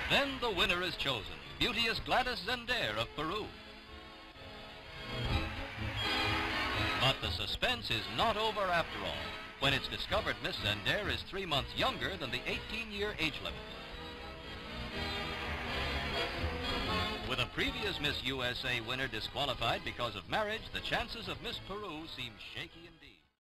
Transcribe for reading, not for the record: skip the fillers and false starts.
Then the winner is chosen, beauteous Gladys Zender of Peru. But the suspense is not over after all, when it's discovered Miss Zender is 3 months younger than the 18-year age limit. With a previous Miss USA winner disqualified because of marriage, the chances of Miss Peru seem shaky indeed.